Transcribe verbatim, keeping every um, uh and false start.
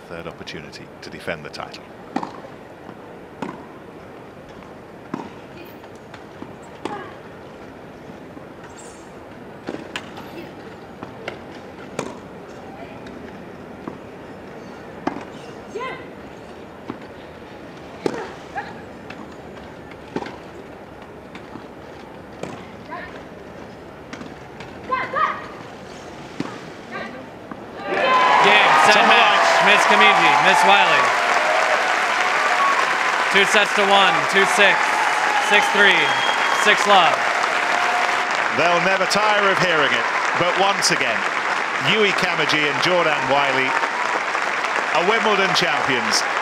third opportunity to defend the title. Miss Kamiji, Miss Whiley. Two sets to one, two six, six three, six love. They'll never tire of hearing it, but once again, Yui Kamiji and Jordanne Whiley are Wimbledon champions.